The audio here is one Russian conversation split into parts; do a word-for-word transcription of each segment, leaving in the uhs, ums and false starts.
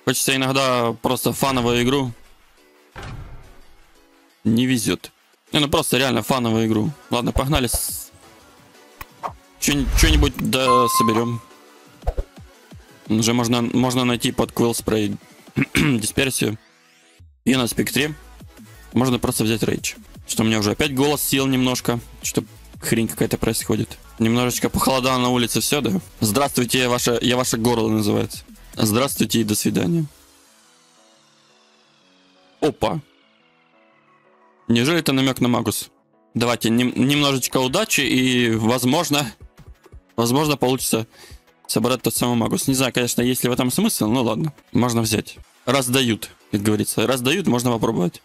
Хочется иногда просто фановую игру. Не везет. Не, ну просто реально фановую игру. Ладно, погнали. Что-нибудь да соберем. Уже можно, можно найти под Quill Spray дисперсию. И на спектре можно просто взять рейдж. Что у меня уже опять голос сел немножко. Что хрень какая-то происходит. Немножечко похолодало на улице, все, да? Здравствуйте, я ваше, я ваше горло называется. Здравствуйте и до свидания. Опа. Неужели это намек на Магус? Давайте нем, немножечко удачи и, возможно, возможно, получится собрать тот самый Магус. Не знаю, конечно, есть ли в этом смысл, но ладно. Можно взять. Раз дают, как говорится. Раз дают, можно попробовать.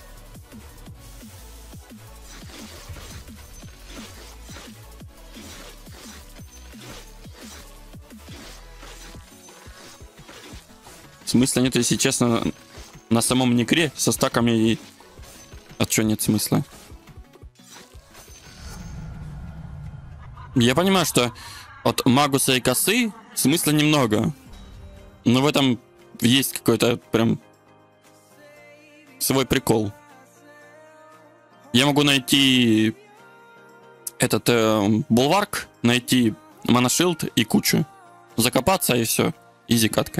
Смысла нет, если честно, на самом некре со стаками и... А чё нет смысла? Я понимаю, что от Магуса и косы смысла немного. Но в этом есть какой-то прям свой прикол. Я могу найти этот э, булварк, найти моношилд и кучу. Закопаться и все. Изи катка.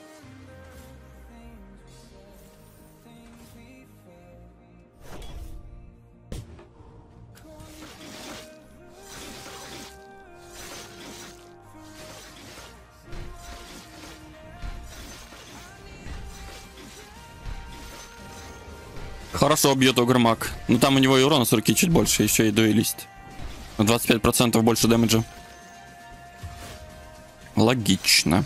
Хорошо бьет Огрмак. Но там у него и урона с руки чуть больше, еще и дуэлист. На двадцать пять процентов больше дэмэджа. Логично.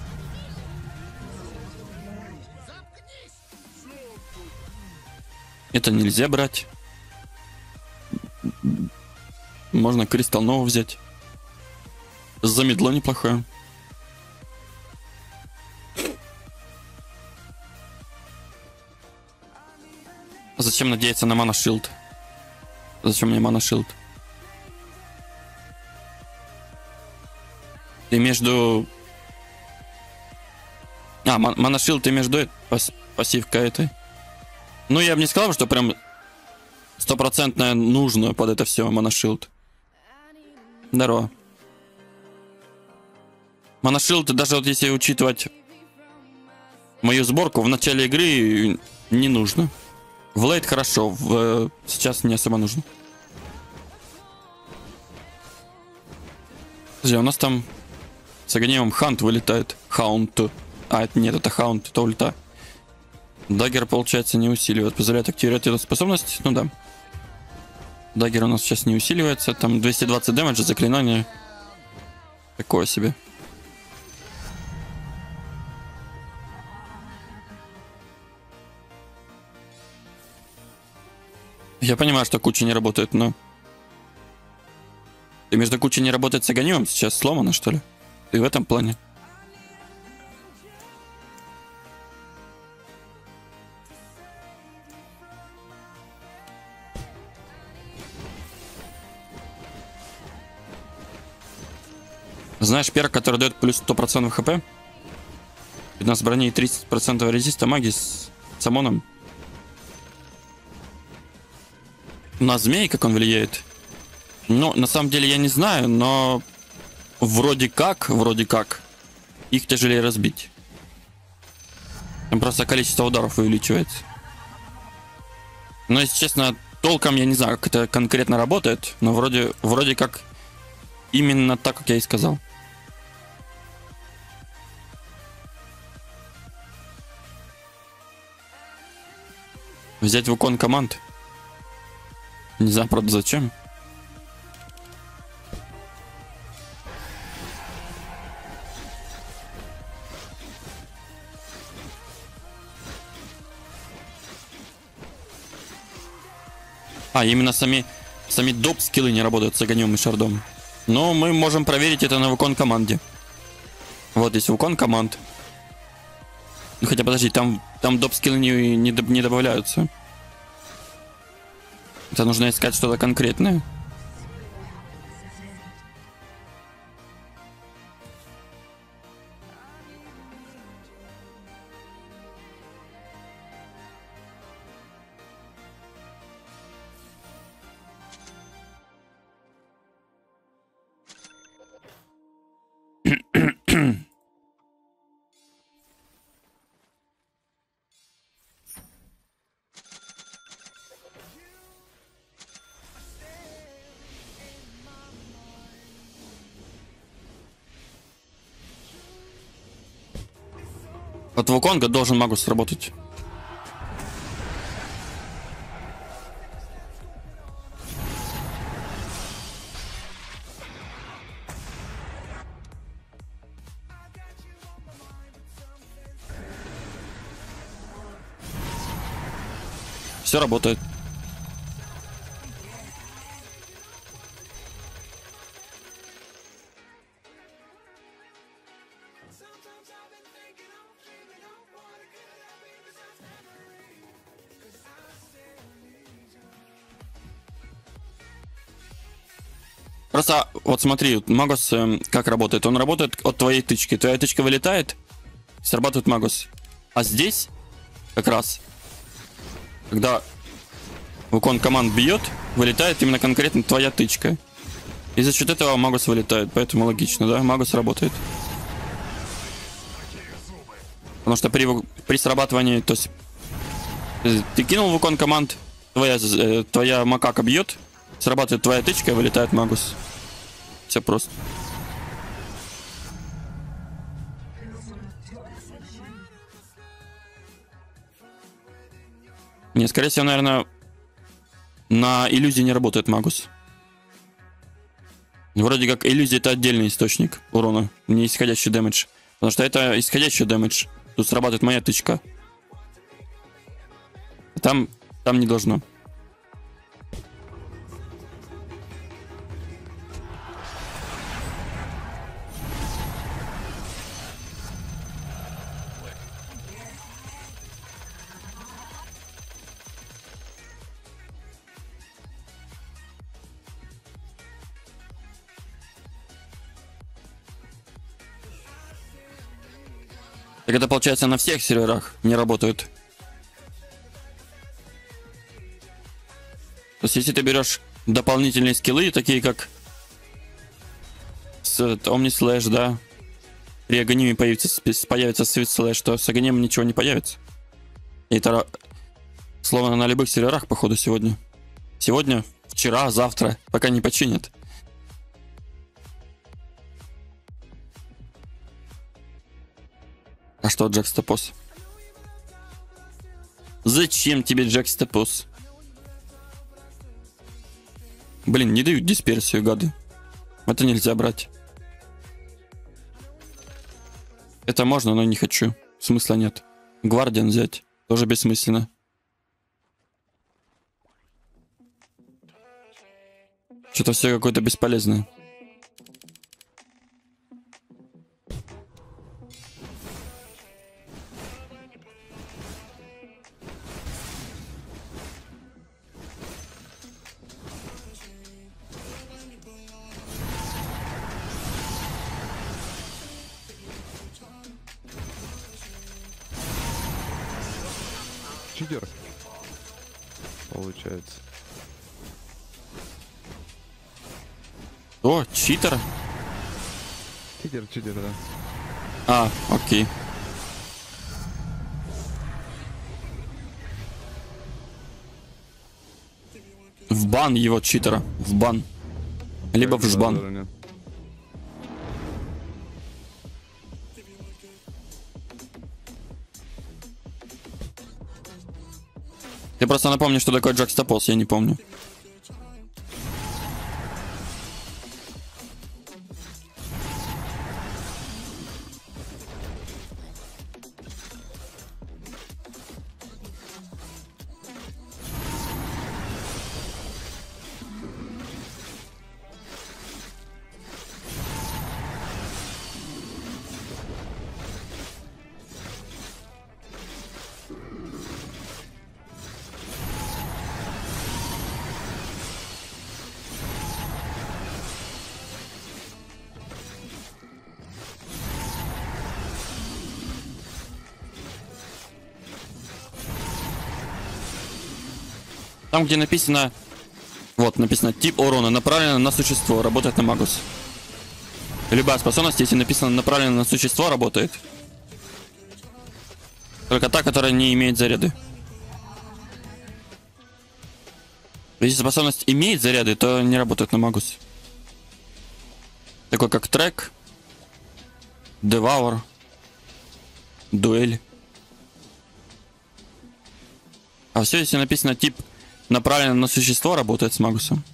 Это нельзя брать. Можно Кристалл Нову взять. Замедло неплохое. Зачем надеяться на моношилд? Зачем мне моношилд? Ты между... А, моношилд ты между пас пассивкой этой. Ну, я бы не сказал, что прям стопроцентно нужно под это все моношилд. Здорово. Моношилд, даже вот если учитывать мою сборку, в начале игры не нужно. В лейт хорошо, в... сейчас не особо нужно. Подожди, у нас там с огневым хант вылетает. Хаунт. А, это нет, это хаунт, это ульта. Даггер, получается, не усиливает. Позволяет активировать эту способность. Ну да. Даггер у нас сейчас не усиливается. Там двести двадцать дэмэджа, заклинание. Такое себе. Я понимаю, что куча не работает, но... Ты между кучей не работает с огнем сейчас сломано, что ли? Ты в этом плане? Знаешь, перк, который дает плюс сто процентов хп? пятнадцать брони и тридцать процентов резиста магии с самоном. На змей как он влияет? Ну, на самом деле я не знаю, но вроде как, вроде как, их тяжелее разбить. Там просто количество ударов увеличивается. Но, если честно, толком я не знаю, как это конкретно работает, но вроде, вроде как именно так, как я и сказал. Взять вукон команд. Не знаю, правда, зачем. А, именно сами, сами доп скиллы не работают с огнем и шардом. Но мы можем проверить это на вукон команде. Вот здесь вукон команд. Ну, хотя, подожди, там, там доп скиллы не, не, не добавляются. Это нужно искать что-то конкретное. От Вуконга должен Магус сработать. Все работает. Просто вот смотри, Магус э, как работает. Он работает от твоей тычки. Твоя тычка вылетает, срабатывает Магус. А здесь как раз, когда Вукон команд бьет, вылетает именно конкретно твоя тычка. И за счет этого Магус вылетает. Поэтому логично, да? Магус работает. Потому что при, при срабатывании, то есть ты кинул Вукон команд, твоя, э, твоя макака бьет, срабатывает твоя тычка и вылетает Магус. Все просто. Не, скорее всего, наверное, на иллюзии не работает Магус. Вроде как иллюзия — это отдельный источник урона, не исходящий дэмэдж. Потому что это исходящий дэмэдж. Тут срабатывает моя тычка. Там, там не должно. Так это получается на всех серверах не работают. То есть если ты берешь дополнительные скиллы, такие как с Omni Slash, да, при Аганиме появится, появится Sweet Slash, то с Аганимом ничего не появится. И это словно на любых серверах, походу, сегодня. Сегодня, вчера, завтра, пока не починят. А что, Джекстопос? Зачем тебе Джекстопос? Блин, не дают дисперсию, гады. Это нельзя брать. Это можно, но не хочу. Смысла нет. Гвардиан взять тоже бессмысленно. Что-то все какое-то бесполезное. Читер. Получается. О, читер? Читер, читер, да. А, окей. В бан его читера. В бан. Либо в жбан. Ты просто напомни, что такое Джекстопос, я не помню. Там, где написано, вот, написано, тип урона направлено на существо, работает на Магус. Любая способность, если написано направлено на существо, работает. Только та, которая не имеет заряды. Если способность имеет заряды, то не работает на Магус. Такой как трек, Деваур, дуэль. А все, если написано тип направлено на существо, работает с Магусом.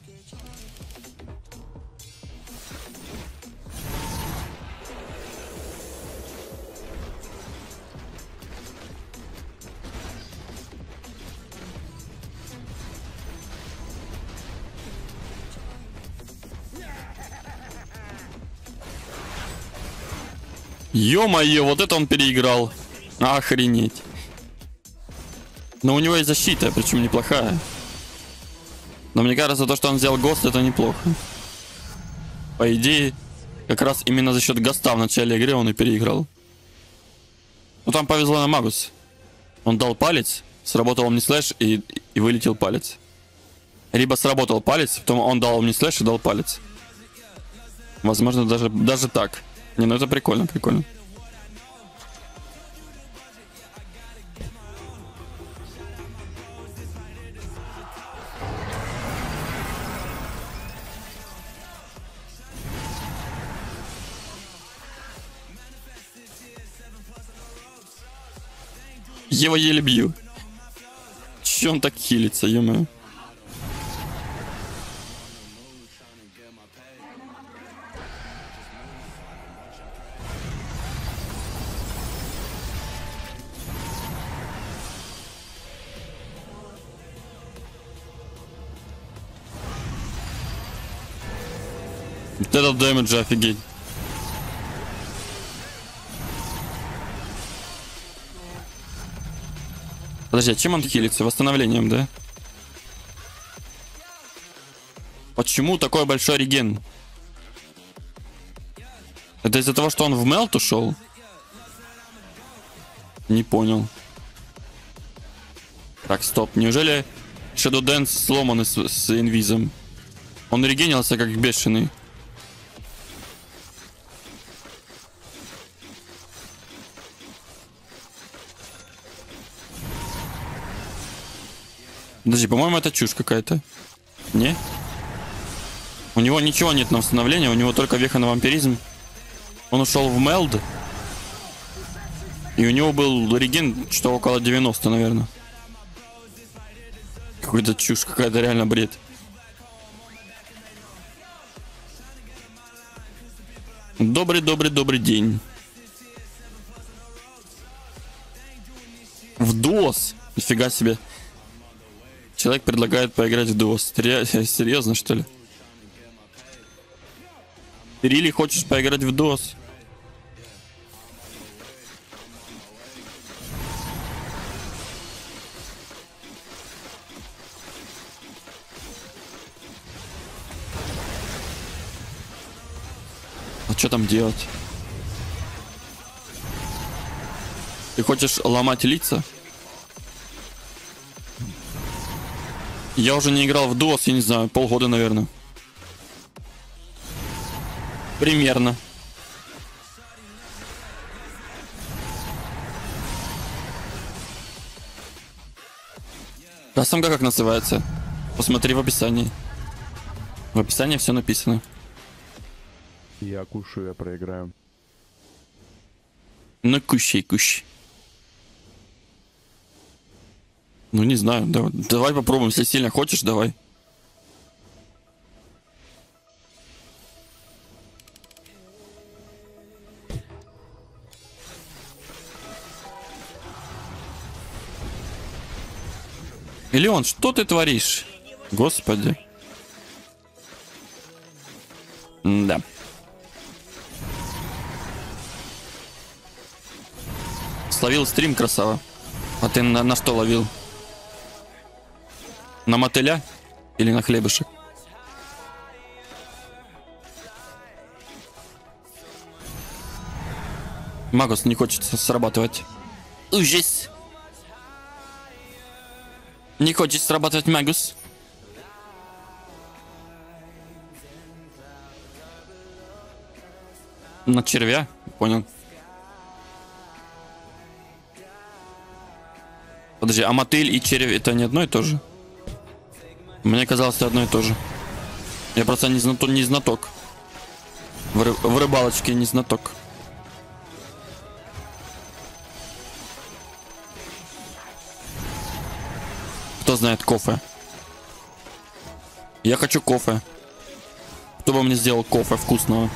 Ё-моё, вот это он переиграл. Охренеть. Но у него есть защита, причем неплохая. Но мне кажется, то, что он взял ГОСТ, это неплохо. По идее, как раз именно за счет ГОСТа в начале игры он и переиграл. Ну там повезло на Магус. Он дал палец, сработал Omnislash и, и вылетел палец. Либо сработал палец, потом он дал Omnislash и дал палец. Возможно, даже, даже так. Не, ну это прикольно, прикольно. Я его еле бью. Че он так хилится, ё-моё. Вот этот дэмэдж, офигеть. Подожди, а чем он хилится? Восстановлением, да? Почему такой большой реген? Это из-за того, что он в мелт ушел? Не понял. Так, стоп. Неужели Shadow Dance сломан с, с инвизом? Он регенился как бешеный. Подожди, по-моему, это чушь какая-то. Не? У него ничего нет на восстановление, у него только веха на вампиризм. Он ушел в мелд. И у него был реген, что около девяноста, наверное. Какой-то чушь, какая-то реально бред. Добрый-добрый-добрый день. В дос. Нифига себе. Человек предлагает поиграть в дос. Серьезно, что ли? Ты really хочешь поиграть в дос? А что там делать? Ты хочешь ломать лица? Я уже не играл в дос, я не знаю, полгода, наверное. Примерно. А самка как называется? Посмотри в описании. В описании все написано. Я кушаю, я проиграю. Ну, кущей, кущ. Ну, не знаю. Давай, давай попробуем. Если сильно хочешь, давай. Леон, что ты творишь? Господи. Да. Словил стрим, красава. А ты на, на что ловил? На мотыля? Или на хлебушек? Магус не хочет срабатывать. Ужас. Не хочет срабатывать Магус. На червя? Понял. Подожди, а мотыль и червь это не одно и то же? Мне казалось, это одно и то же. Я просто не знаток. Не знаток. В, ры в рыбалочке не знаток. Кто знает кофе? Я хочу кофе. Кто бы мне сделал кофе вкусного?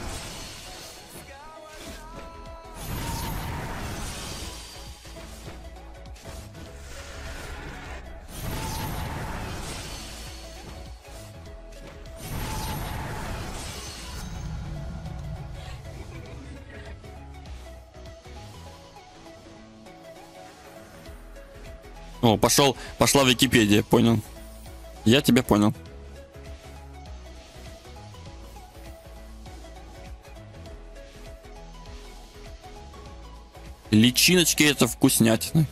О, пошел, пошла Википедия, понял. Я тебя понял. Личиночки это вкуснятина.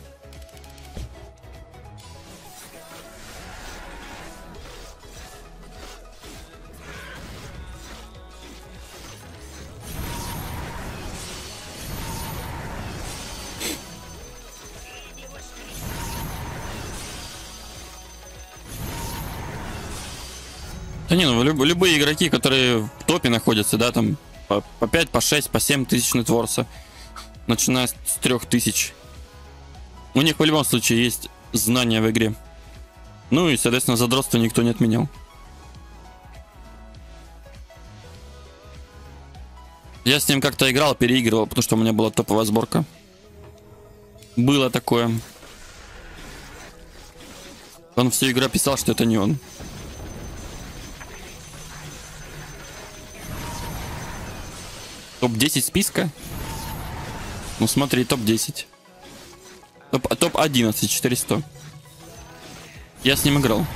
Да не, ну люб, любые игроки, которые в топе находятся, да, там по, по пять, по шесть, по семь тысяч нетворса, начиная с трех тысяч. У них в любом случае есть знания в игре. Ну и, соответственно, задротство никто не отменял. Я с ним как-то играл, переигрывал, потому что у меня была топовая сборка. Было такое. Он всю игру писал, что это не он. топ десять списка? Ну смотри, топ десять. топ одиннадцать, четыреста. Я с ним играл.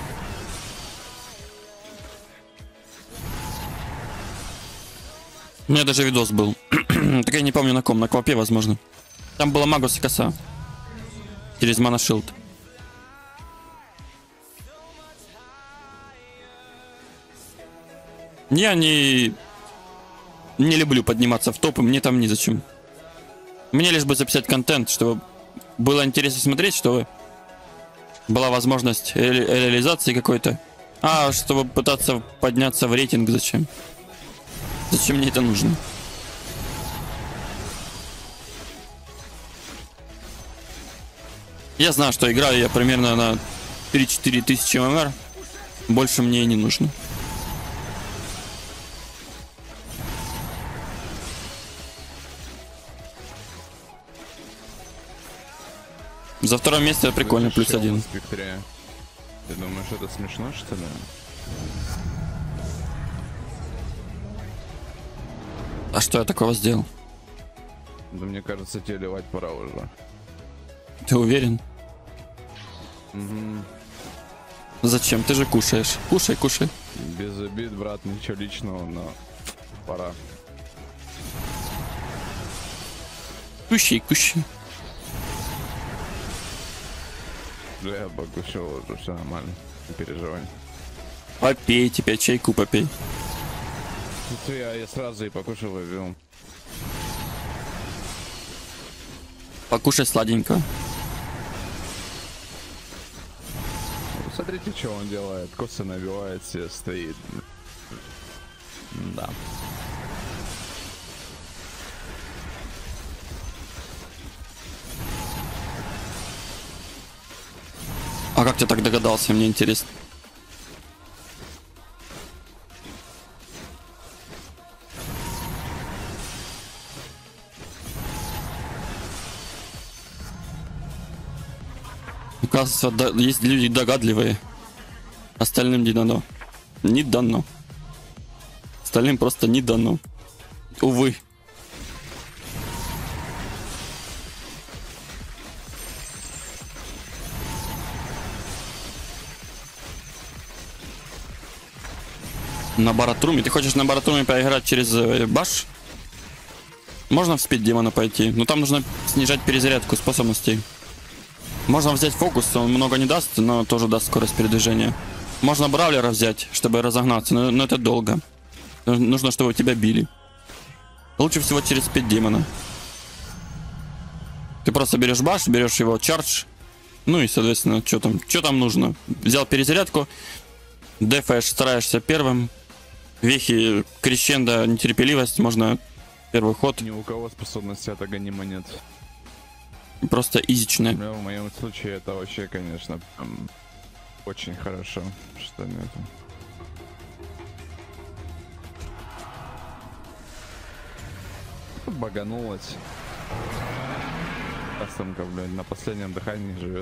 У меня даже видос был. Так я не помню на ком, на Квапе, возможно. Там была Магус и коса. Через Манашилд. Я не... Не люблю подниматься в топы, мне там незачем. Мне лишь бы записать контент, чтобы было интересно смотреть, чтобы была возможность ре реализации какой-то. А чтобы пытаться подняться в рейтинг, зачем? Зачем мне это нужно? Я знаю, что играю я примерно на три-четыре тысячи ММР. Больше мне и не нужно. За второе место прикольно, плюс один. Ты думаешь, это смешно, что ли? А что я такого сделал? Да мне кажется, тебе ливать пора уже. Ты уверен? Угу. Зачем? Ты же кушаешь. Кушай, кушай. Без обид, брат, ничего личного, но пора. Кущи, кущи. Да я покушал уже, все нормально, не переживай. Попей теперь, чайку попей. Тут я, я сразу и покушал и вел. Покушай сладенько. Смотрите, что он делает. Косы набивает, себе стоит. Да. А как ты так догадался, мне интересно. Оказывается, да, есть люди догадливые. Остальным не дано. Не дано. Остальным просто не дано. Увы. На Баратруме? Ты хочешь на Баратруме поиграть через э, баш? Можно в спид демона пойти, но там нужно снижать перезарядку способностей. Можно взять фокус, он много не даст, но тоже даст скорость передвижения. Можно бравлера взять, чтобы разогнаться, но, но это долго. Нужно, чтобы тебя били. Лучше всего через спид демона. Ты просто берешь баш, берешь его чардж. Ну и, соответственно, что там, что там нужно? Взял перезарядку, дефаешь, стараешься первым. Вехи, крещендо, нетерпеливость, можно первый ход. Ни у кого способности от Аганима нет. Просто изичная. Ну, в моем случае это вообще, конечно, прям очень хорошо, что нету. Баганулась. Кастомка, блядь, на последнем дыхании живет.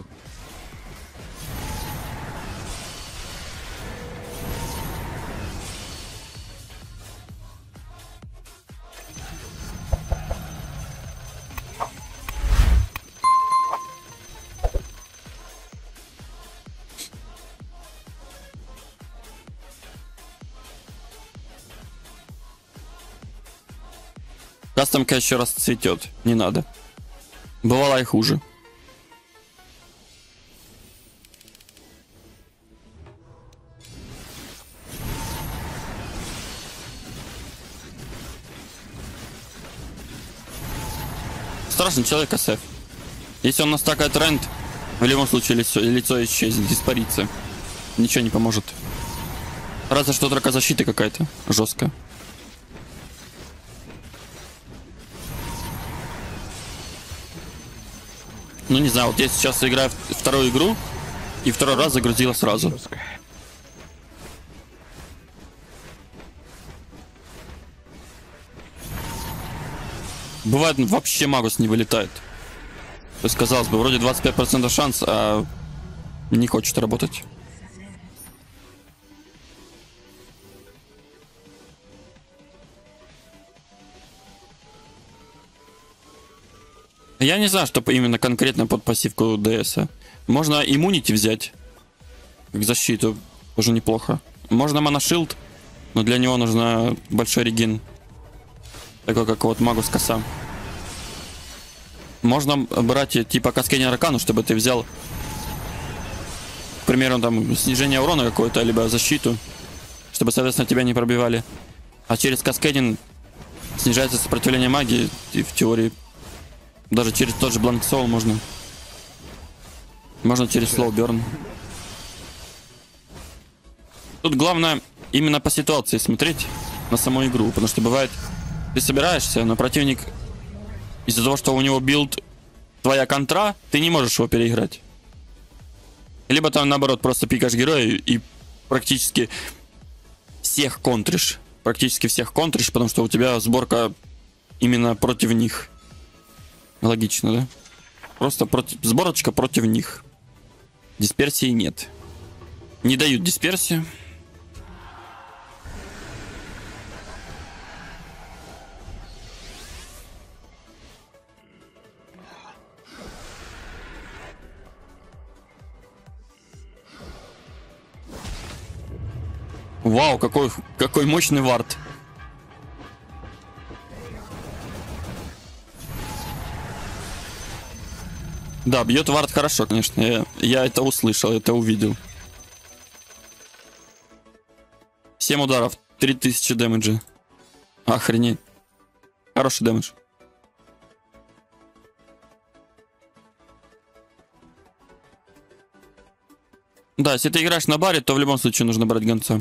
Кастомка еще раз цветет, не надо. Бывало и хуже. Страшный человек, АСФ. Если он настакает рент, в любом случае лицо, лицо исчезнет, испарится. Ничего не поможет. Разве что только защита какая-то жесткая. Ну не знаю, вот я сейчас играю в вторую игру, и второй раз загрузила сразу. Жестко. Бывает, вообще Магус не вылетает. То есть, казалось бы, вроде двадцать пять процентов шанс, а не хочет работать. Я не знаю, что именно конкретно под пассивку ДС. Можно иммунити взять. Как защиту. Тоже неплохо. Можно моношилд, но для него нужно большой реген. Такой, как вот Магус коса. Можно брать типа Каскейнер Аркану, чтобы ты взял, к примеру, там снижение урона какое-то, либо защиту, чтобы, соответственно, тебя не пробивали. А через Каскейдинг снижается сопротивление магии, и в теории даже через тот же Blank Soul можно. Можно через Slow Burn. Тут главное именно по ситуации смотреть на саму игру, потому что бывает, ты собираешься, но противник из-за того, что у него билд твоя контра, ты не можешь его переиграть. Либо там наоборот просто пикаешь героя и практически всех контришь. Практически всех контришь, потому что у тебя сборка именно против них. Логично, да? Просто против... сборочка против них. Дисперсии нет. Не дают дисперсию. Вау, какой, какой мощный вард. Да, бьет вард хорошо, конечно. Я, я это услышал, это увидел. семь ударов, три тысячи дэмэджа. Охренеть. Хороший дэмэдж. Да, если ты играешь на баре, то в любом случае нужно брать гонца.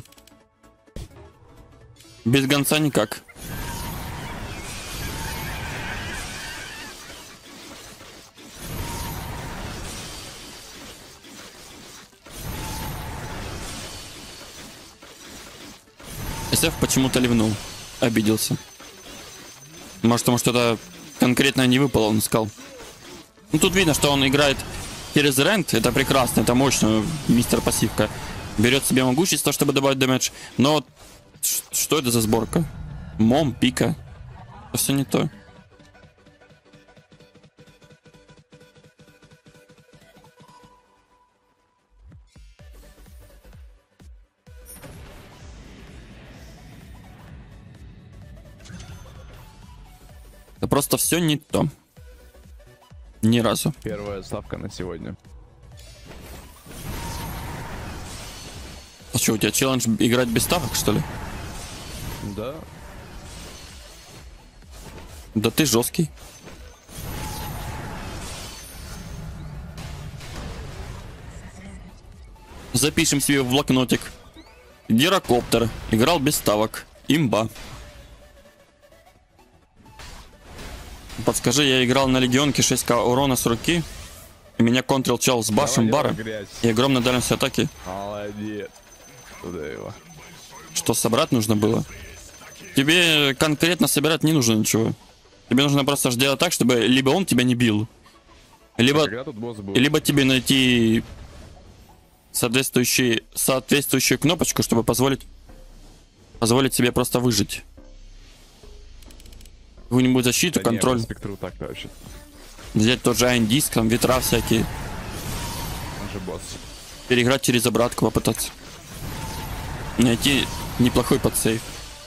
Без гонца никак. СФ почему-то ливнул. Обиделся. Может, потому что это конкретно не выпало, он сказал. Ну, тут видно, что он играет через рент. Это прекрасно, это мощно. Мистер пассивка. Берет себе могущество, чтобы добавить дэмэдж. Но что это за сборка? Мом, пика. Это все не то. Это просто все не то. Ни разу. Первая ставка на сегодня. А что, у тебя челлендж играть без ставок, что ли? Да. Да ты жесткий. Запишем себе в блокнотик. Гирокоптер. Играл без ставок. Имба. Подскажи, я играл на легионке шесть ка урона с руки. И меня контрил чел с башем Давай, бара. грязь. И огромной дальностью атаки. Молодец. Туда его. Что собрать нужно было? Тебе конкретно собирать не нужно ничего. Тебе нужно просто сделать так, чтобы либо он тебя не бил, либо, Когда тут босс был? либо тебе найти соответствующий, соответствующую кнопочку, чтобы позволить позволить себе просто выжить. Какую-нибудь защиту, Да контроль. Не, по спектру так-то вообще. Взять тот же Iron Disc, там ветра всякие. Он же босс. Переиграть через обратку, попытаться. Найти неплохой подсейв.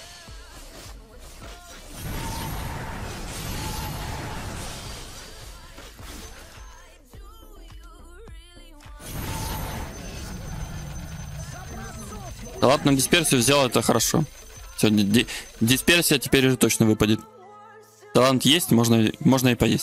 Да ладно, дисперсию взял, это хорошо. Сегодня ди дисперсия теперь уже точно выпадет. Талант есть, можно, можно и поесть.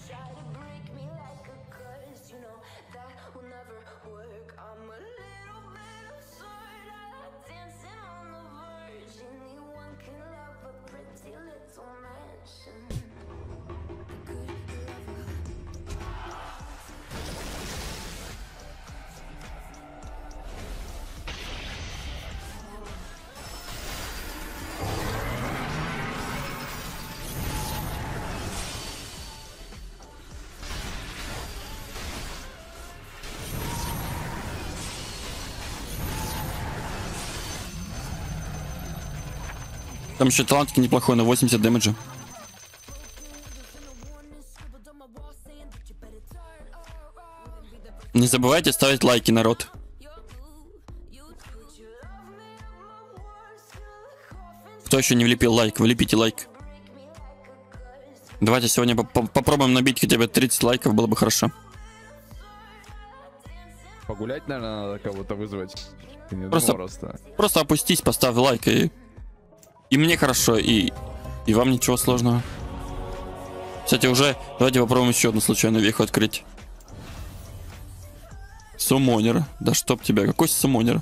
Там еще талантки неплохой, на восемьдесят дэмэджа. Не забывайте ставить лайки, народ. Кто еще не влепил лайк, влепите лайк. Давайте сегодня поп попробуем набить хотя бы тридцать лайков, было бы хорошо. Погулять, наверное, надо кого-то вызвать. Ты не Просто, думал просто. просто опустись, поставь лайк, и, и мне хорошо, и, и вам ничего сложного. Кстати, уже давайте попробуем еще одну случайную веху открыть. Суммонер. Да чтоб тебя, какой суммонер?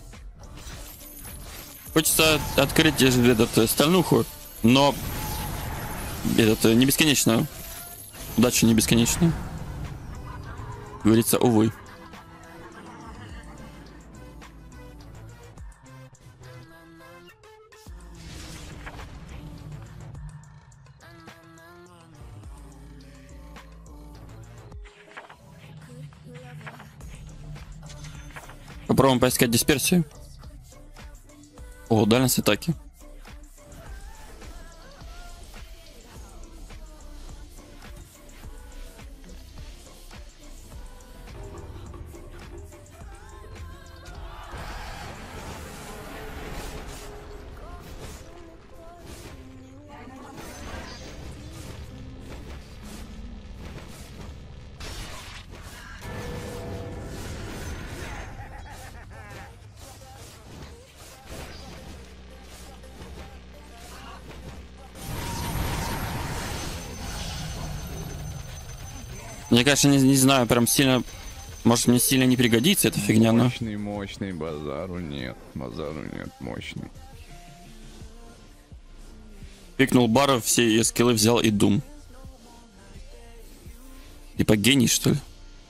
Хочется открыть этот стальнуху, но этот не бесконечно. Удача не бесконечна. Говорится, увы. Попробуем поискать дисперсию. О, дальность атаки. Мне, конечно, не, не знаю, прям сильно... Может, мне сильно не пригодится эта фигня, но... Мощный, мощный, базару нет. Базару нет, мощный. Пикнул бар, все ее скиллы взял и дум. Типа гений, что ли?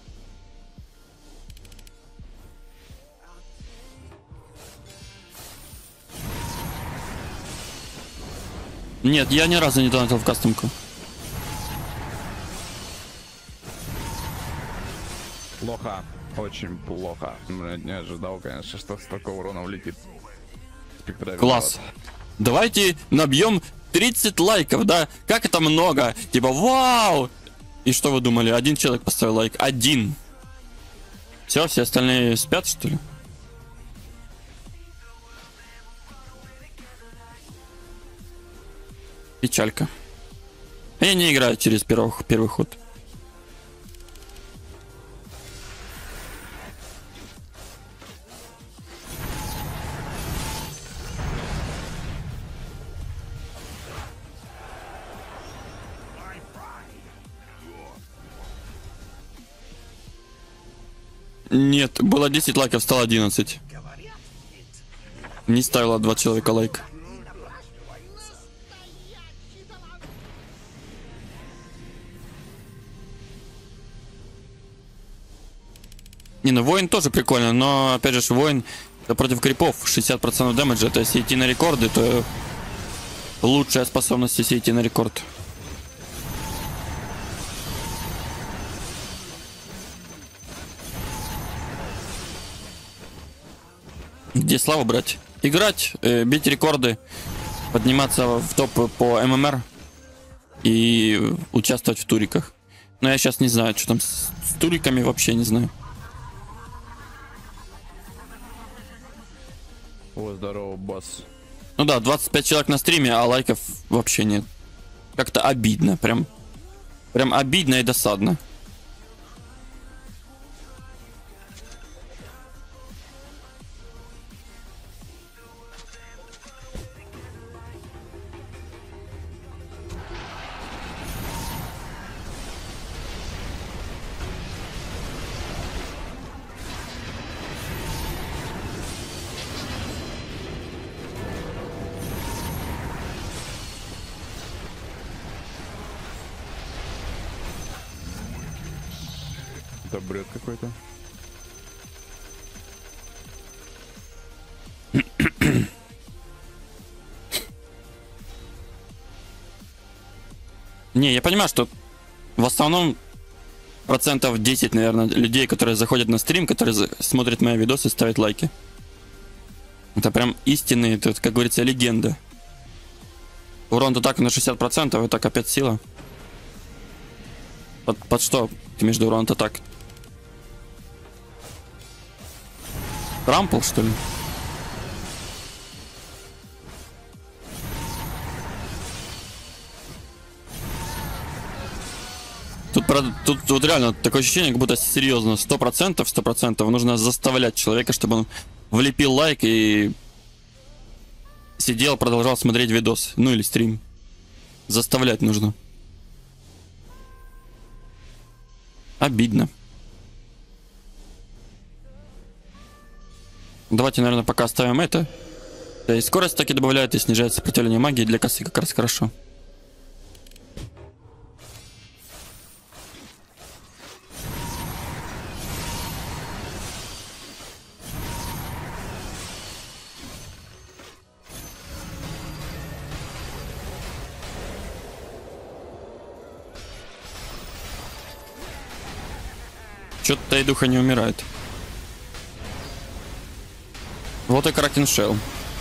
Нет, я ни разу не донатил в кастомку. Плохо. Очень плохо. Блядь, не ожидал, конечно, что столько урона влетит. Спектра Класс. виноват. Давайте набьем тридцать лайков, да? Как это много? Типа, вау! И что вы думали? Один человек поставил лайк. Один. Все, все остальные спят, что ли? Печалька. Я не играю через первый, первый ход. Нет, было десять лайков, стало одиннадцать. Не ставило два человека лайк. Не, ну воин тоже прикольно, но опять же воин это против крипов шестьдесят процентов дэмэджа. То есть идти на рекорды, то лучшая способность, если идти на рекорд. Где славу брать? Играть, э, бить рекорды, подниматься в топ по эм эм эр и участвовать в туриках. Но я сейчас не знаю, что там с, с туриками, вообще не знаю. О, здорово, босс. Ну да, двадцать пять человек на стриме, а лайков вообще нет. Как-то обидно, прям, прям обидно и досадно. Это бред какой-то. Не, я понимаю, что в основном процентов десять, наверное, людей, которые заходят на стрим, которые за- смотрят мои видосы, ставят лайки. Это прям истинные, это, как говорится, легенда. Урон атак на шестьдесят процентов, это капец сила. Под, под что ты между урон атак? Трампл, что ли? Тут, правда, тут вот реально такое ощущение, как будто серьезно, сто процентов, сто процентов нужно заставлять человека, чтобы он влепил лайк и сидел, продолжал смотреть видос, ну или стрим. Заставлять нужно. Обидно. Давайте, наверное, пока оставим это. Да, и скорость таки добавляет, и снижает сопротивление магии. Для косы как раз хорошо. Чё-то Тайдуха не умирает. Вот и Кракен Шелл.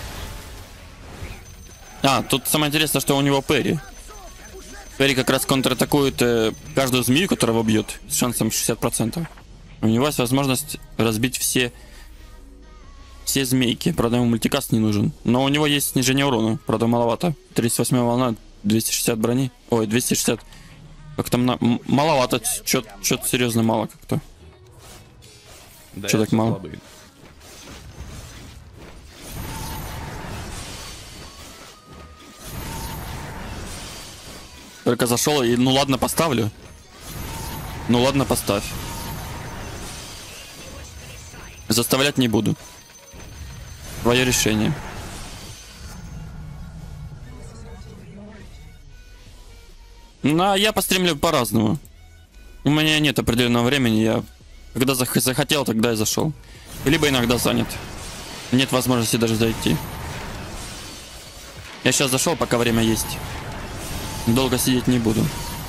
А, тут самое интересное, что у него Перри. Перри как раз контратакует э, каждую змею, которая его бьет, с шансом шестьдесят процентов. У него есть возможность разбить все все змейки. Правда, ему мультикаст не нужен. Но у него есть снижение урона. Правда, маловато. тридцать восьмая волна, двести шестьдесят брони. Ой, двести шестьдесят. Как там на... маловато. Что-то серьезно мало как-то. Да, Чё я так мало? слабый. Только зашел и ну ладно, поставлю. Ну ладно, поставь. Заставлять не буду. Твое решение. Ну, а я постримлю по-разному. У меня нет определенного времени. Я когда зах- захотел, тогда и зашел. Либо иногда занят. Нет возможности даже зайти. Я сейчас зашел, пока время есть. Долго сидеть не буду.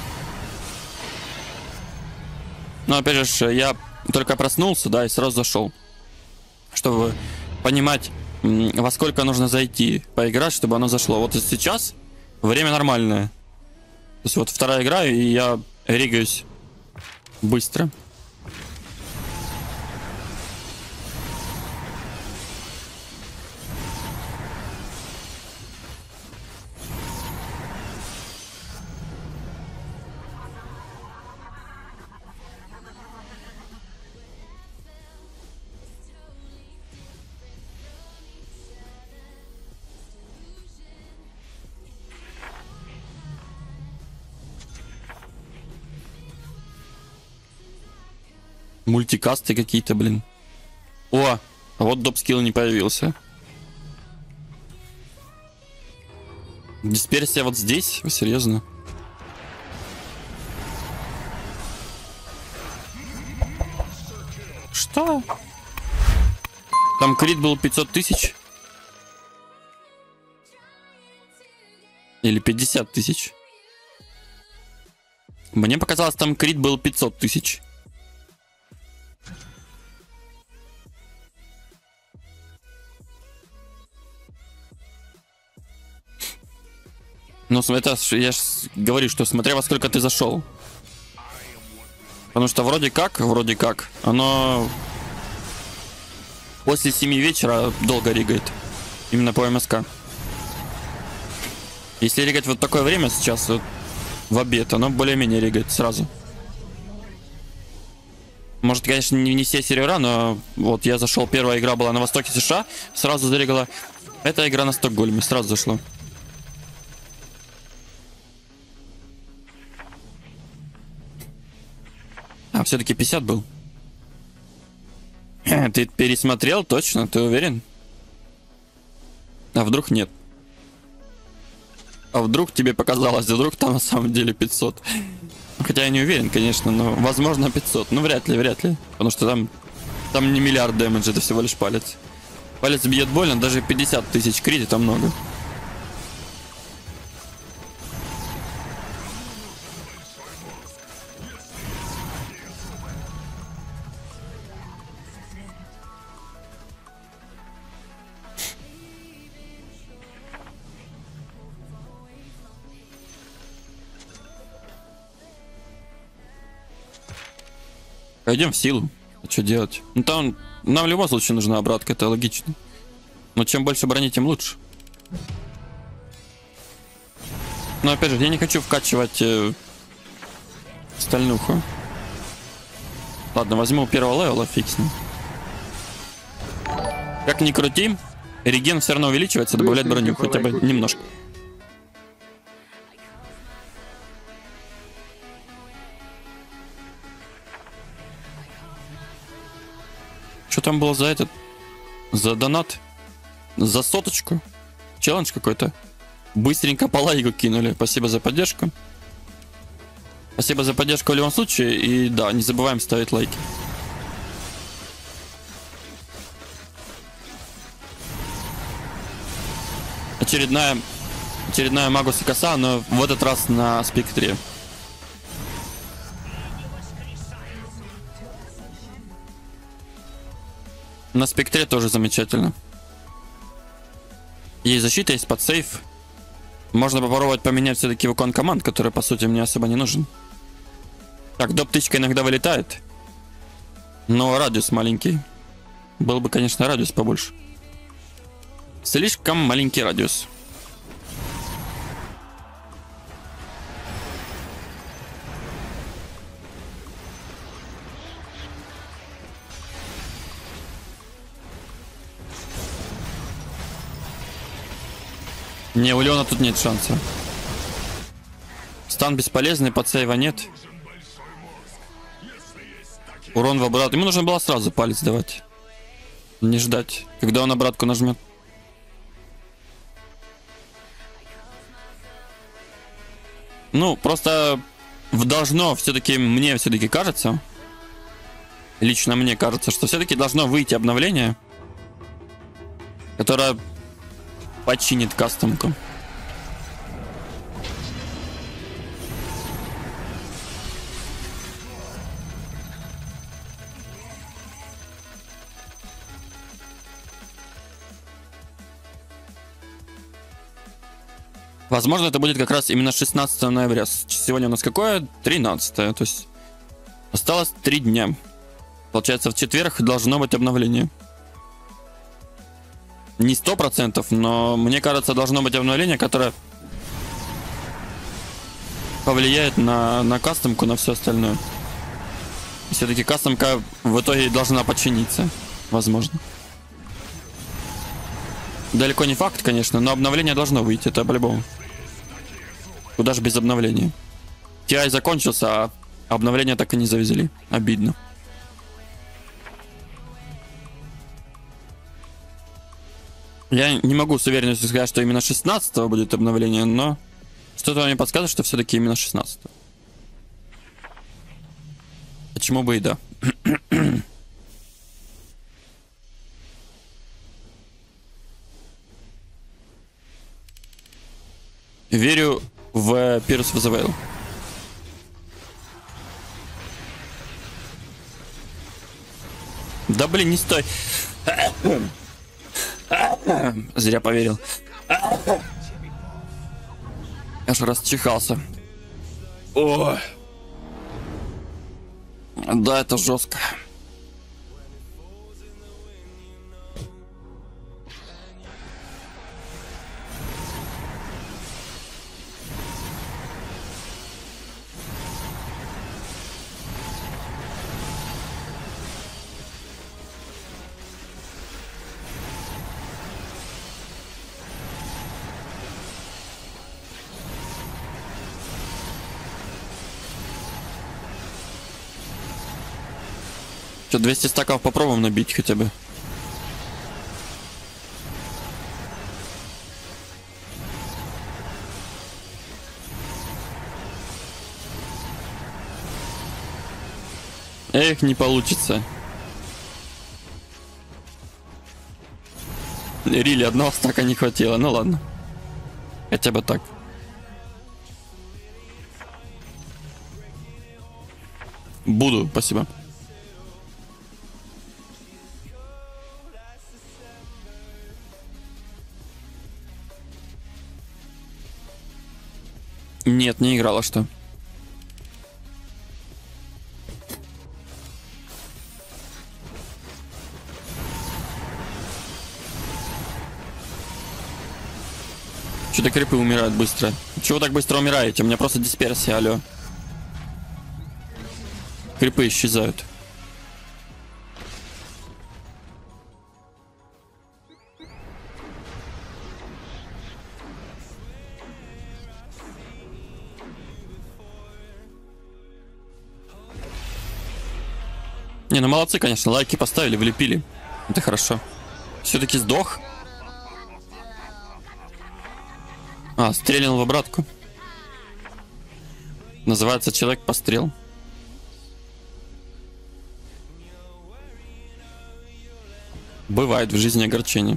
Но опять же, я только проснулся, да, и сразу зашел. Чтобы понимать, м, во сколько нужно зайти, поиграть, чтобы оно зашло. Вот и сейчас время нормальное. То есть вот вторая игра, и я ригаюсь быстро. Мультикасты какие-то, блин. О, а вот доп-скилл не появился. Дисперсия вот здесь? Вы серьезно? Что? Там крит был пятьсот тысяч? Или пятьдесят тысяч? Мне показалось, там крит был пятьсот тысяч. Ну, это я ж говорю, что смотря во сколько ты зашел. Потому что вроде как, вроде как, оно после семи вечера долго ригает. Именно по МСК. Если ригать вот такое время сейчас, вот, в обед, оно более-менее ригает сразу. Может, конечно, не, не все сервера, но вот я зашел, первая игра была на востоке США, сразу заригала. Эта игра на Стокгольме, сразу зашла. А, все-таки пятьдесят был. Ты пересмотрел точно? Ты уверен? А вдруг нет? А вдруг тебе показалось, а вдруг там на самом деле пятьсот? Хотя я не уверен, конечно, но возможно пятьсот. Ну, вряд ли, вряд ли. Потому что там, там не миллиард дэмэджа, это всего лишь палец. Палец бьет больно, даже пятьдесят тысяч крит, это много. Пойдем в силу. А что делать? Ну там нам в любом случае нужна обратка, это логично. Но чем больше брони, тем лучше. Но опять же, я не хочу вкачивать э, стальнуху. Ладно, возьму первого левела, фиг с ним. Как ни крути, реген все равно увеличивается, добавляет броню хотя бы немножко. Что там было за этот? За донат? За соточку? Челлендж какой-то? Быстренько по лайку кинули. Спасибо за поддержку. Спасибо за поддержку в любом случае. И да, не забываем ставить лайки. Очередная, очередная Магус и коса, но в этот раз на спектре. На спектре тоже замечательно. Есть защита, есть подсейв. Можно попробовать поменять все-таки икон команд, который, по сути, мне особо не нужен. Так, доп-тычка иногда вылетает. Но радиус маленький. Был бы, конечно, радиус побольше. Слишком маленький радиус. Не, у Леона тут нет шанса. Стан бесполезный, подсейва нет. Урон в обратку. Ему нужно было сразу палец давать. Не ждать, когда он обратку нажмет. Ну, просто должно все-таки, мне все-таки кажется, лично мне кажется, что все-таки должно выйти обновление, которое починит кастомку. Возможно, это будет как раз именно шестнадцатого ноября. Сегодня у нас какое? тринадцатое. То есть осталось три дня. Получается, в четверг должно быть обновление. Не сто процентов, но мне кажется, должно быть обновление, которое повлияет на, на кастомку, на все остальное. Все-таки кастомка в итоге должна починиться. Возможно. Далеко не факт, конечно, но обновление должно выйти, это по-любому. Куда же без обновления? ти ай закончился, а обновление так и не завезли. Обидно. Я не могу с уверенностью сказать, что именно шестнадцатого будет обновление, но что-то мне подсказывает, что все-таки именно шестнадцатого. Почему бы и да. Верю в Pyrrhus of the Veil. Да блин, не стой. Зря поверил. Аж расчихался. О! Да, это жестко. Что, двести стаков попробуем набить хотя бы? Эх, не получится. Рили, одного стака не хватило. Ну ладно. Хотя бы так. Буду, спасибо. Нет, не играла, что? Что-то крипы умирают быстро. Чего так быстро умираете? У меня просто дисперсия, алло. Крипы исчезают. Не, ну молодцы, конечно, лайки поставили, влепили. Это хорошо. Все-таки сдох. А, стрельнул в обратку. Называется человек-пострел. Бывает в жизни огорчение.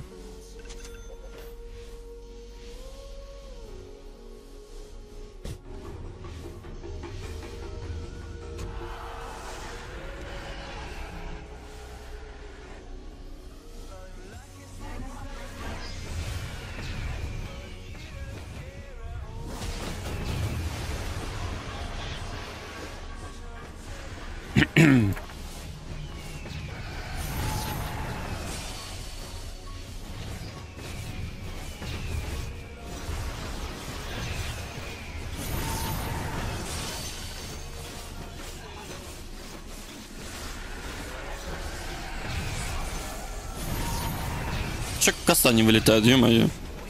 Че коса не вылетает, ё-моё.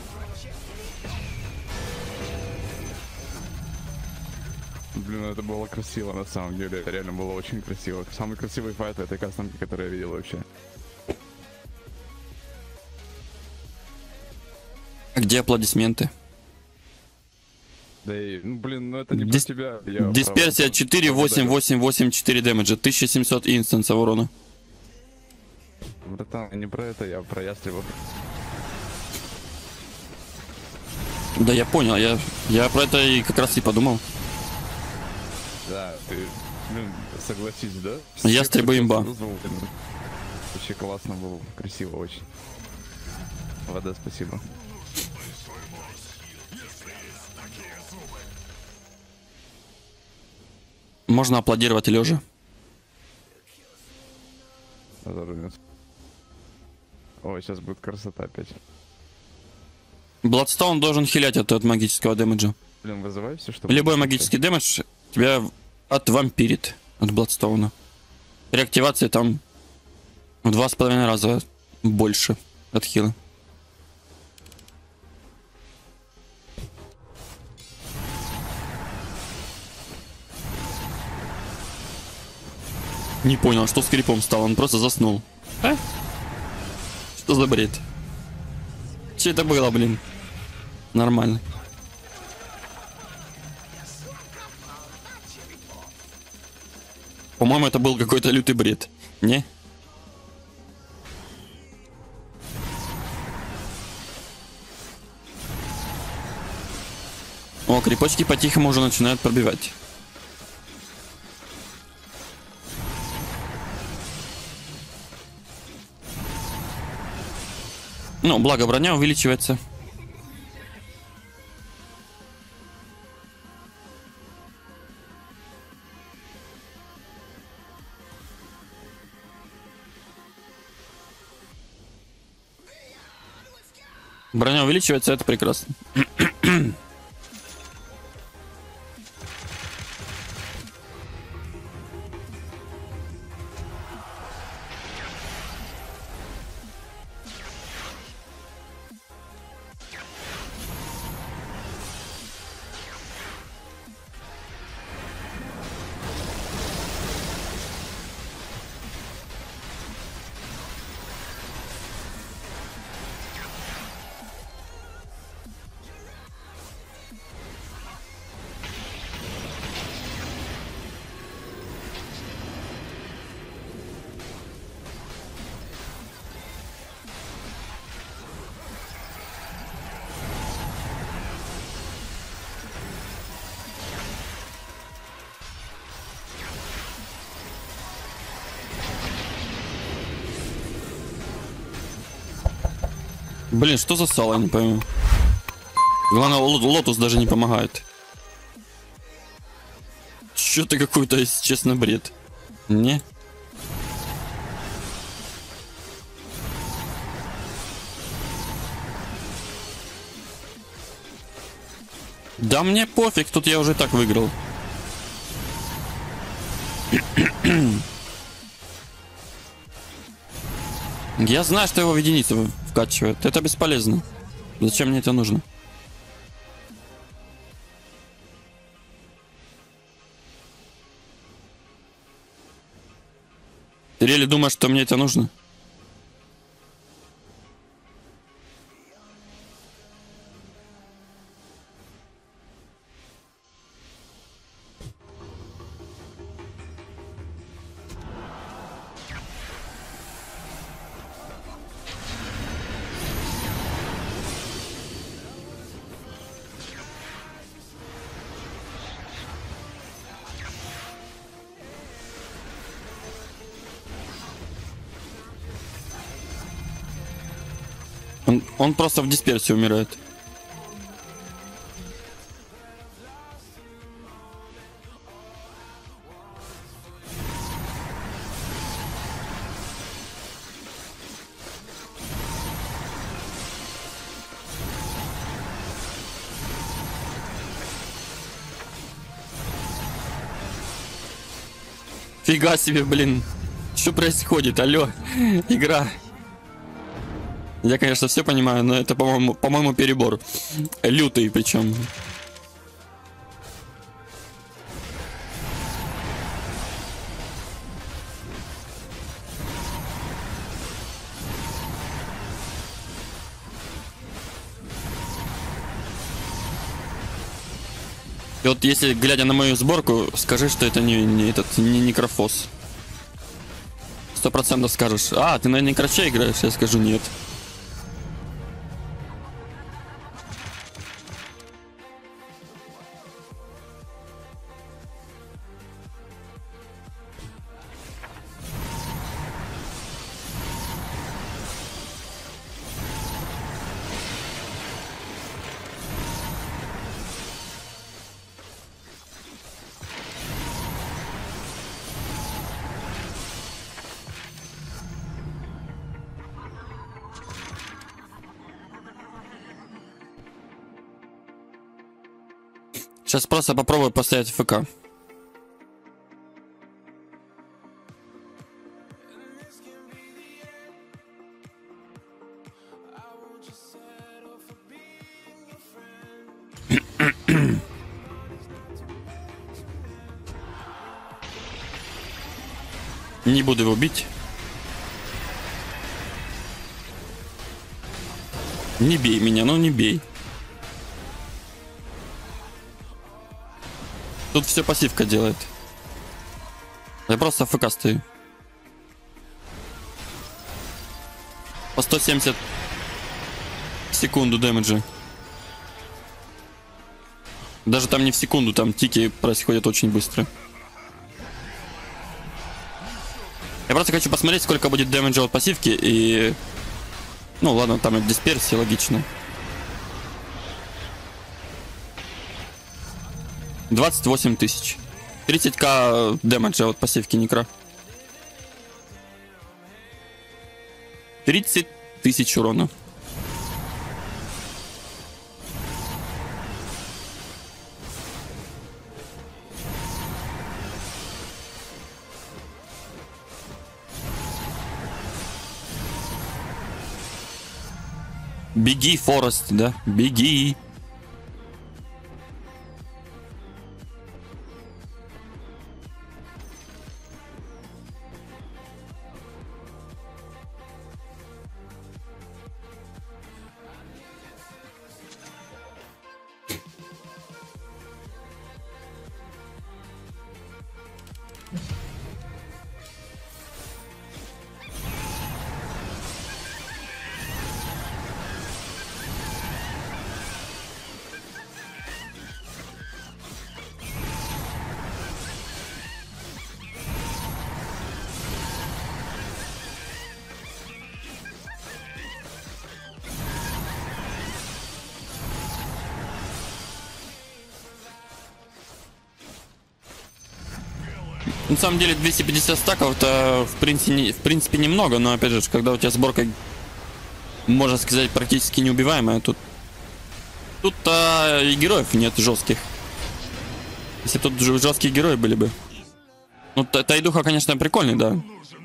Блин, это было красиво на самом деле. Это реально было очень красиво. Самый красивый файт этой кастомки, который я видел вообще. А где аплодисменты? Да и, ну блин, ну это не Дис... про тебя. Я Дисперсия четыре восемь восемь восемь четыре дэмэджа, тысяча семьсот инстансов урона. Братан, не про это, я про ястребов. Да я понял, я, я про это и как раз и подумал. Да, ты, блин, согласись, да? Ястребы имба. Вообще классно было, красиво очень. Вода, спасибо. Можно аплодировать лежа. Ой, сейчас будет красота опять. Бладстоун должен хилять от, от магического дэмэджа. Блин, вызывай все, что... Любой магический дэмэдж тебя отвампирит от Бладстоуна. Реактивация там в два с половиной раза больше от хила. Не понял, что с крипом стало, он просто заснул. А? Что за бред? Что это было, блин? Нормально. По-моему, это был какой-то лютый бред. Не? О, крепочки по-тихому уже начинают пробивать. Ну, благо броня увеличивается. Броня увеличивается, это прекрасно. Блин, что за сало, я не пойму. Главное, лотус даже не помогает. Что-то какой-то, если честно, бред. Не? Да мне пофиг, тут я уже так выиграл. Я знаю, что его в единицу вкачивают. Это бесполезно. Зачем мне это нужно? Ты реально думаешь, что мне это нужно? Он, он просто в дисперсии умирает. Фига себе, блин. Что происходит? Алло, игра. Я, конечно, все понимаю, но это, по-моему, по-моему, перебор. Лютый причем. И вот если, глядя на мою сборку, скажи, что это не, не этот, не некрофос. Сто процентов скажешь: а, ты на некроче играешь? Я скажу: нет. Сейчас просто попробую поставить ФК. Не буду его бить. Не бей меня, ну не бей. Тут все пассивка делает. Я просто АФК стою. По сто семьдесят в секунду дэмэджа. Даже там не в секунду, там тики происходят очень быстро. Я просто хочу посмотреть, сколько будет дэмэджа от пассивки и... Ну ладно, там и дисперсия, логично. двадцать восемь тысяч. тридцать тысяч дэмэджа от пассивки Некра. тридцать тысяч урона. Беги, Форест, да? Беги. На самом деле двести пятьдесят стаков это в принципе, не, в принципе немного, но опять же, когда у тебя сборка, можно сказать, практически неубиваемая, тут тут а, и героев нет жестких. Если тут жесткие герои были бы. Ну, Тайдуха, конечно, прикольный, да.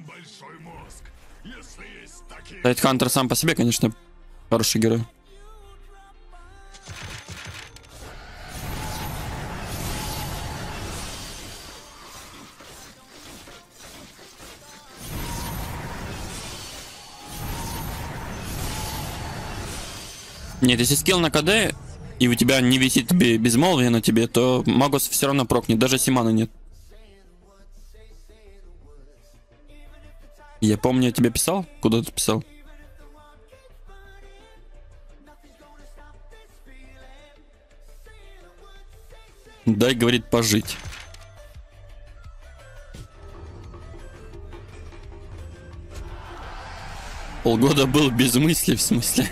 Тайдхантер сам по себе, конечно, хороший герой. Нет, если скилл на КД, и у тебя не висит безмолвие на тебе, то Магус все равно прокнет, даже Симана нет. Я помню, я тебе писал? Куда ты писал? Дай, говорит, пожить. Полгода был без мысли, в смысле?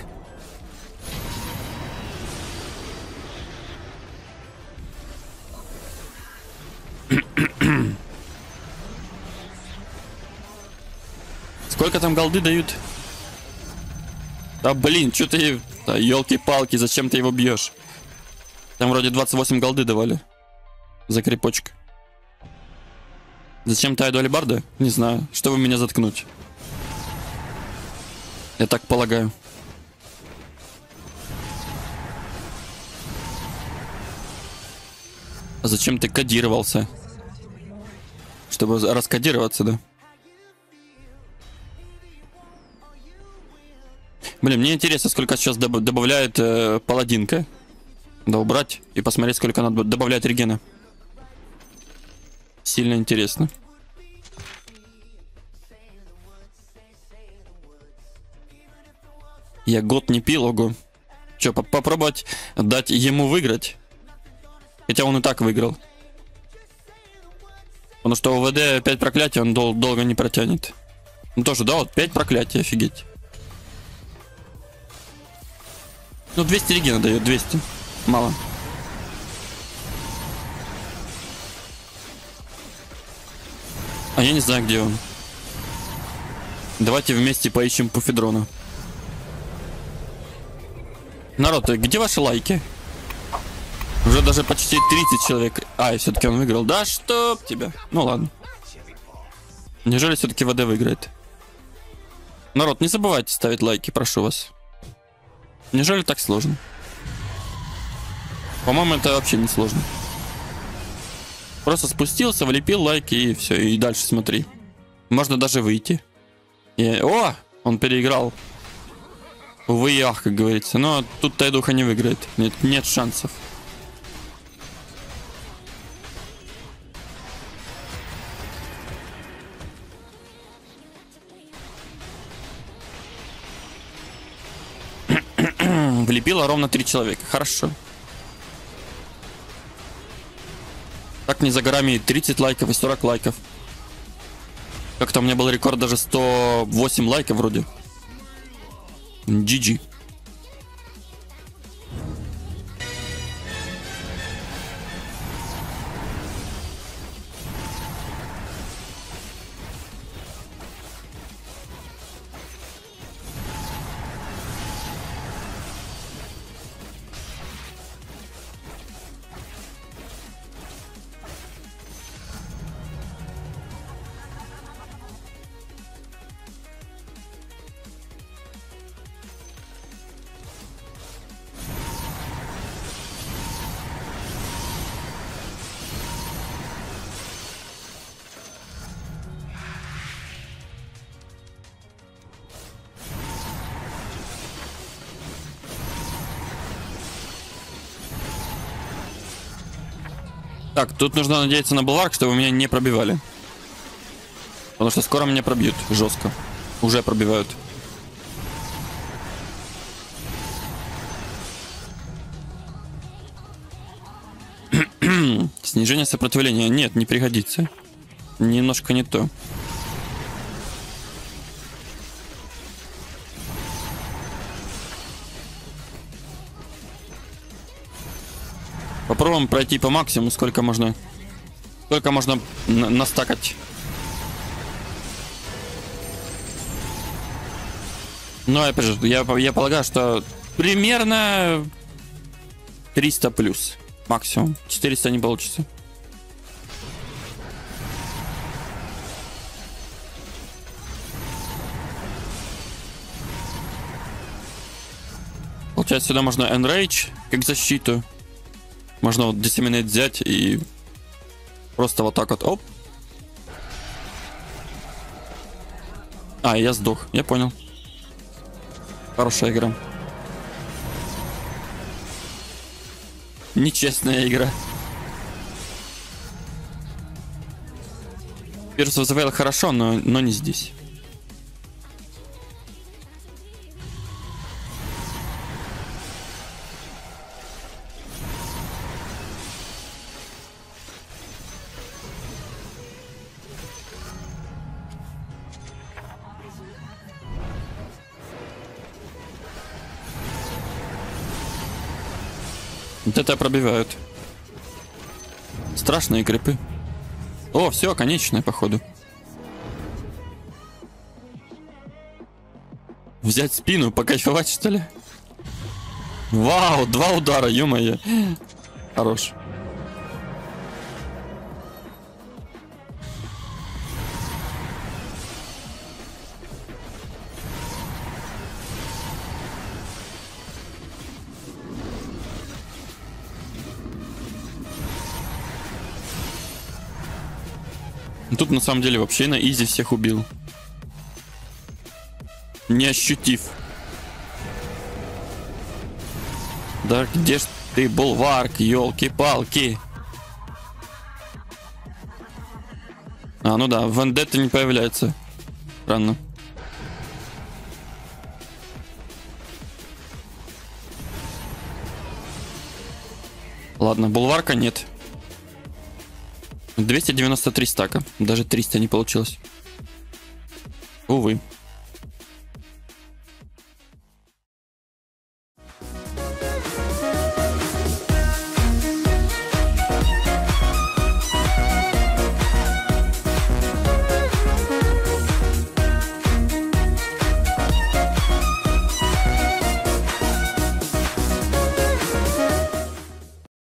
Сколько там голды дают? Да блин, что ты... Да, елки-палки, зачем ты его бьешь? Там вроде двадцать восемь голды давали. За крепочек. Зачем Тайду алибарда? Не знаю. Чтобы меня заткнуть. Я так полагаю. А зачем ты кодировался? Чтобы раскодироваться, да? Блин, мне интересно, сколько сейчас доб добавляет э, паладинка. Да убрать и посмотреть, сколько она добавляет регена. Сильно интересно. Я год не пил, ого. Че, по попробовать дать ему выиграть? Хотя он и так выиграл. Потому что у ВД пять проклятий, он дол долго не протянет. Ну тоже, да, вот пять проклятий, офигеть. Ну, двести регена дает, двести. Мало. А я не знаю, где он. Давайте вместе поищем Пуфедрона. Народ, где ваши лайки? Уже даже почти тридцать человек. А, и все-таки он выиграл. Да чтоб тебя. Ну ладно. Неужели все-таки ВД выиграет? Народ, не забывайте ставить лайки, прошу вас. Неужели так сложно? По-моему, это вообще не сложно. Просто спустился, влепил лайки и все. И дальше смотри. Можно даже выйти. И... О! Он переиграл. Увы и ах, как говорится. Но тут Тайдуха не выиграет. Нет, нет шансов. Влепило ровно три человека. Хорошо. Так не за горами и тридцать лайков, и сорок лайков. Как-то у меня был рекорд даже сто восемь лайков вроде. джи джи. Так, тут нужно надеяться на Булварк, чтобы меня не пробивали. Потому что скоро меня пробьют жестко. Уже пробивают. Снижение сопротивления. Нет, не пригодится. Немножко не то. Попробуем пройти по максимуму, сколько можно. Сколько можно на настакать. Но опять же, я, я полагаю, что примерно триста плюс. Максимум. четыреста не получится. Получается, сюда можно Enrage как защиту. Можно вот Disseminate взять и просто вот так вот, оп. А, я сдох, я понял. Хорошая игра. Нечестная игра. Первый вызывал хорошо, но, но не здесь. Вот это пробивают. Страшные крипы. О, все, конечное, походу. Взять спину, покайфовать, что ли? Вау, два удара, ё-моё. Хорош. Тут на самом деле вообще на изи всех убил. Не ощутив. Да где ж ты, Булварк, елки-палки? А, ну да, Вендетта не появляется. Странно. Ладно, Булварка нет. двести девяносто три стака. Даже триста не получилось. Увы.